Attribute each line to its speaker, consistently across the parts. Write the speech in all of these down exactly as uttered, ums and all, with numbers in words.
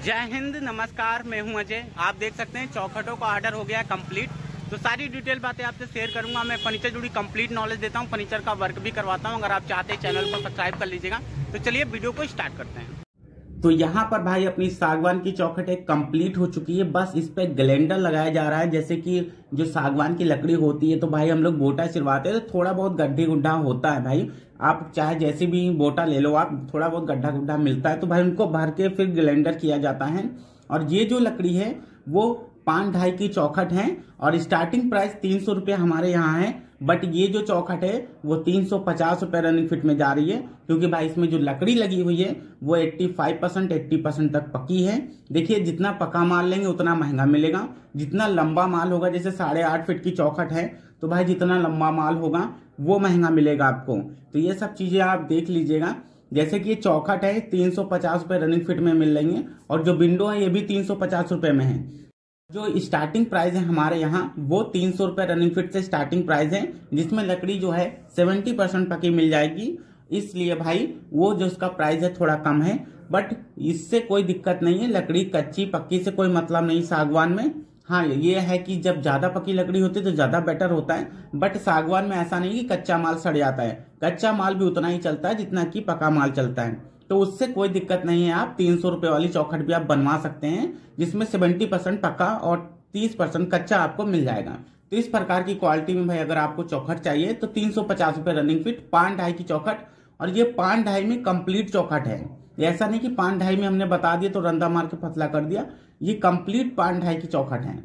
Speaker 1: जय हिंद, नमस्कार। मैं हूं अजय। आप देख सकते हैं चौखटों का ऑर्डर हो गया कंप्लीट। तो सारी डिटेल बातें आपसे शेयर करूंगा। मैं फर्नीचर जुड़ी कंप्लीट नॉलेज देता हूं, फर्नीचर का वर्क भी करवाता हूं। अगर आप चाहते हैं चैनल को सब्सक्राइब कर लीजिएगा। तो चलिए वीडियो को स्टार्ट करते हैं। तो यहाँ पर भाई अपनी सागवान की चौखट एक कंप्लीट हो चुकी है। बस इस पे ग्लेंडर लगाया जा रहा है। जैसे कि जो सागवान की लकड़ी होती है तो भाई हम लोग बोटा चिरवाते हैं तो थोड़ा बहुत गड्ढे गुड्ढा होता है भाई। आप चाहे जैसे भी बोटा ले लो, आप थोड़ा बहुत गड्ढा गुड्ढा मिलता है तो भाई उनको भर के फिर ग्लेंडर किया जाता है। और ये जो लकड़ी है वो पाँच ढाई की चौखट है और स्टार्टिंग प्राइस तीन सौ रुपये हमारे यहाँ है। बट ये जो चौखट है वो तीन सौ पचास रुपये रनिंग फिट में जा रही है, क्योंकि भाई इसमें जो लकड़ी लगी हुई है वो पचासी परसेंट अस्सी परसेंट तक पकी है। देखिए, जितना पका माल लेंगे उतना महंगा मिलेगा। जितना लंबा माल होगा, जैसे साढ़े आठ फीट की चौखट है तो भाई जितना लंबा माल होगा वो महंगा मिलेगा आपको। तो ये सब चीजें आप देख लीजिएगा। जैसे कि ये चौखट है तीन सौ पचास रुपये रनिंग फिट में मिल रही है और जो विंडो है ये भी तीन सौ पचास रुपये में है। जो स्टार्टिंग प्राइस है हमारे यहाँ वो तीन सौ रुपये रनिंग फिट से स्टार्टिंग प्राइस है, जिसमें लकड़ी जो है सत्तर परसेंट पकी मिल जाएगी। इसलिए भाई वो जो उसका प्राइस है थोड़ा कम है, बट इससे कोई दिक्कत नहीं है। लकड़ी कच्ची पक्की से कोई मतलब नहीं सागवान में। हाँ, ये है कि जब ज्यादा पकी लकड़ी होती है तो ज्यादा बेटर होता है, बट सागवान में ऐसा नहीं कि कच्चा माल सड़ जाता है। कच्चा माल भी उतना ही चलता है जितना कि पका माल चलता है, तो उससे कोई दिक्कत नहीं है। आप तीन सौ रुपये वाली चौखट भी आप बनवा सकते हैं, जिसमें सत्तर परसेंट पका और तीस परसेंट कच्चा आपको मिल जाएगा। तो इस प्रकार की क्वालिटी में भाई अगर आपको चौखट चाहिए तो तीन सौ पचास रुपये रनिंग फिट पाँच ढाई की चौखट। और ये पाँच ढाई में कंप्लीट चौखट है। ऐसा नहीं कि पाँच ढाई में हमने बता दिया तो रंदा मार के पतला कर दिया। ये कंप्लीट पाँच ढाई की चौखट है।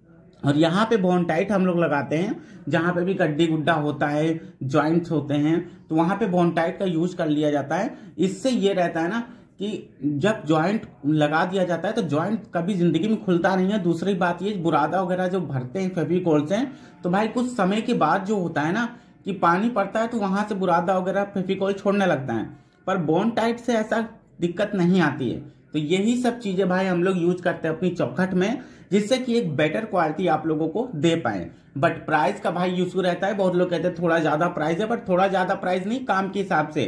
Speaker 1: और यहाँ पे बॉन्ड टाइट हम लोग लगाते हैं, जहां पे भी गड्ढी गुड्ढा होता है, जॉइंट्स होते हैं, तो वहां पे बॉन्ड टाइट का यूज कर लिया जाता है। इससे ये रहता है ना कि जब जॉइंट लगा दिया जाता है तो जॉइंट कभी जिंदगी में खुलता नहीं है। दूसरी बात ये, बुरादा वगैरह जो भरते हैं फेविकोल से, तो भाई कुछ समय के बाद जो होता है ना कि पानी पड़ता है तो वहां से बुरादा वगैरह फेविकोल छोड़ने लगता है, पर बॉन्ड टाइट से ऐसा दिक्कत नहीं आती है। तो यही सब चीजें भाई हम लोग यूज करते हैं अपनी चौखट में, जिससे कि एक बेटर क्वालिटी आप लोगों को दे पाए। बट प्राइस का भाई इशू रहता है। बहुत लोग कहते हैं थोड़ा ज्यादा प्राइस है, बट थोड़ा ज्यादा प्राइस नहीं, काम के हिसाब से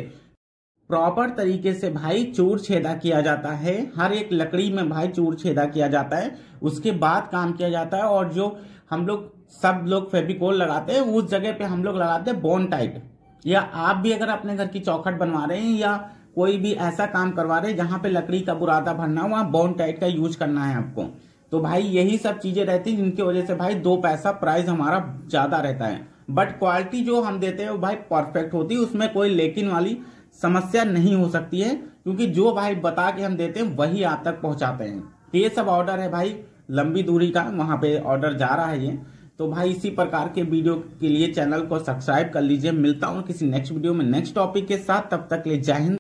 Speaker 1: प्रॉपर तरीके से भाई चूर छेदा किया जाता है। हर एक लकड़ी में भाई चूर छेदा किया जाता है, उसके बाद काम किया जाता है। और जो हम लोग सब लोग फेविकोल लगाते हैं उस जगह पे हम लोग लगाते हैं बॉन्ड टाइट। या आप भी अगर अपने घर की चौखट बनवा रहे हैं या कोई भी ऐसा काम करवा रहे हैं जहां पे लकड़ी का बुरादा भरना हो, वहां बॉन्ड टाइट का यूज करना है आपको। तो भाई यही सब चीजें रहती हैं जिनकी वजह से भाई दो पैसा प्राइस हमारा ज्यादा रहता है, बट क्वालिटी जो हम देते हैं वो भाई परफेक्ट होती है। उसमें कोई लेकिन वाली समस्या नहीं हो सकती है, क्योंकि जो भाई बता के हम देते हैं वही आप तक पहुंचाते हैं। तो ये सब ऑर्डर है भाई लंबी दूरी का, वहां पे ऑर्डर जा रहा है ये। तो भाई इसी प्रकार के वीडियो के लिए चैनल को सब्सक्राइब कर लीजिए। मिलता हूँ किसी नेक्स्ट वीडियो में नेक्स्ट टॉपिक के साथ। तब तक ले जय हिंद।